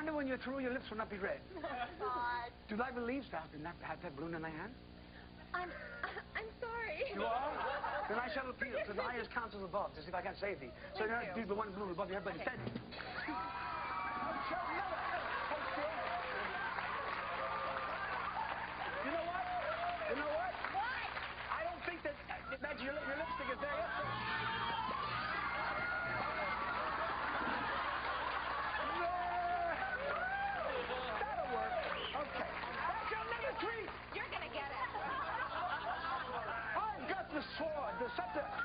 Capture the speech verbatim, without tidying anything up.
wonder when you're through, your lips will not be red. God. Do you like the leaves to have, to have that balloon in my hand? I'm, I'm sorry. You are? Then I shall appeal to the highest council above to see if I can save thee. So you're not the one balloon above your head, but instead... I shall never... Hold still. You know what? You know what? What? I don't think that... that your, your lipstick is there yet, so... That'll work. Okay. I shall never treat. You're gonna get it. I've got the sword, the scepter.